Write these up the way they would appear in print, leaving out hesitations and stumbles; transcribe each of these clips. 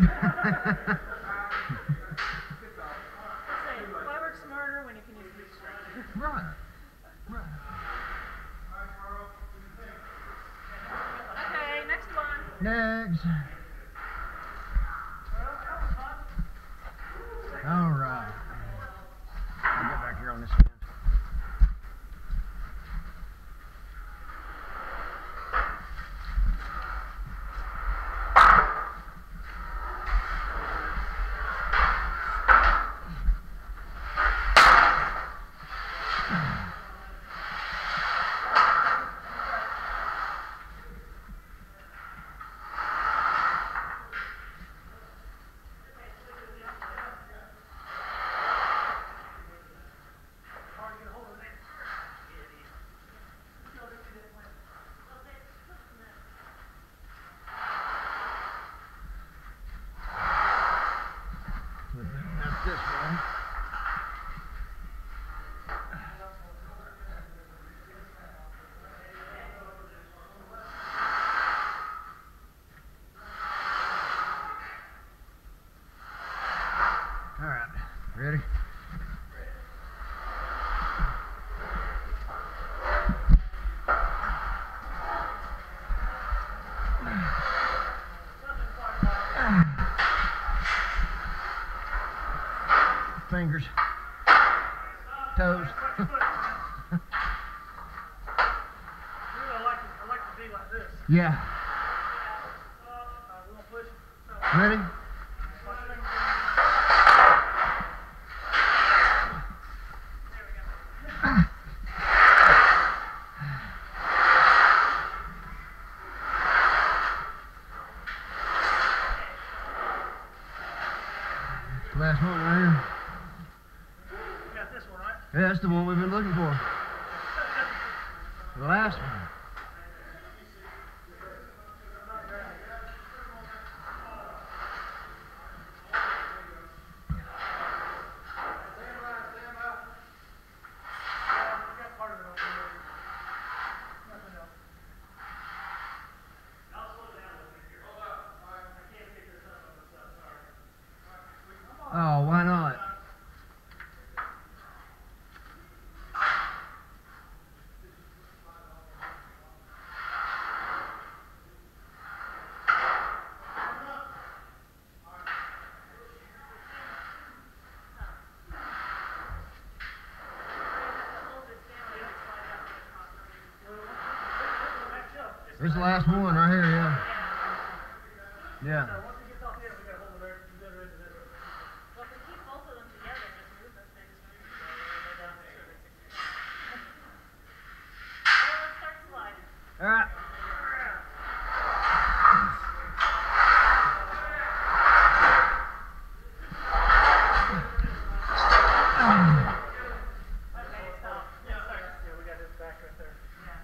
Why work smarter when you can use the strength? Right. Right. Okay, next one. Next. All right. I'll get back here on this end. That's this one. All right, ready? Fingers, toes. I like to be like this. Yeah. We're gonna push. Ready? Last one right here. You got this one, right? Yeah, that's the one we've been looking for. The last one. Oh, why not? This is the last one right here, yeah. Yeah. Once it gets off here, we gotta hold it there. You go right to this. Well, if we keep both of them together, just move them, they just move. Well, let's start sliding. All right. Okay, stop. Let's start. Yeah, we got this back right there. Yeah.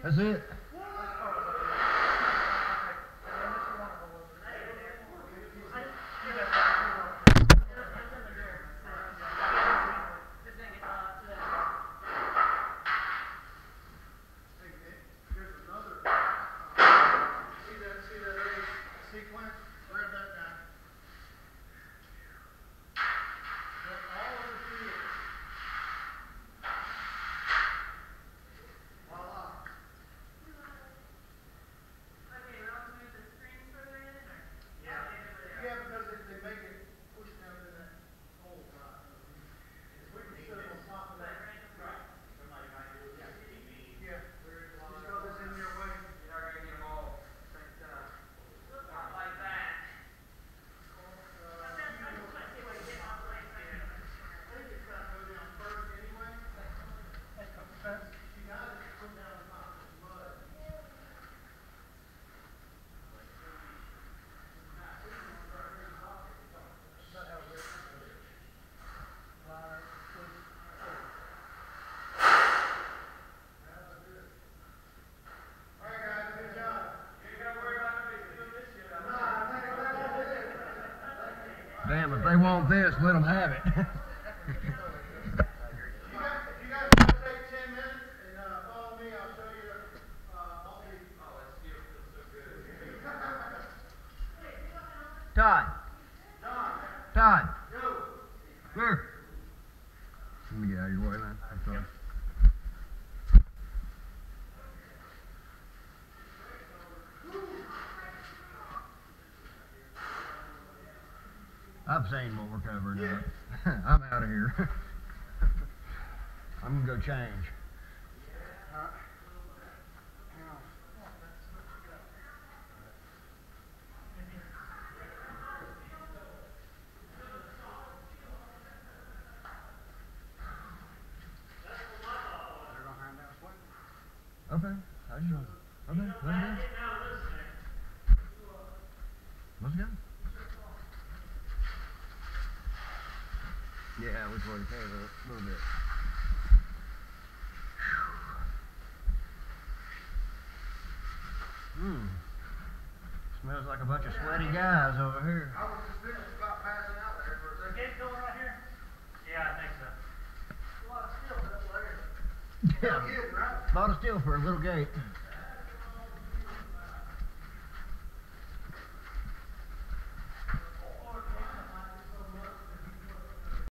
That's it. Damn, if they want this, let them have it. If you guys want to take 10 minutes and follow me, I'll show you all the... Oh, that's beautiful. So good. Todd. Todd. Go. Here. Let me get out of your way, man. I'm sorry. I've seen what we're covering up. I'm out of here. I'm gonna go change. Okay. I just want. Okay. Let's go. Let's go. Yeah, which way to cover it a little bit. Smells like a bunch of sweaty guys over here. I was just thinking about passing out there for a second. Gate going right here? Yeah, I think so. A lot of steel for that layer. Yeah. Good, right? A lot of steel for a little gate.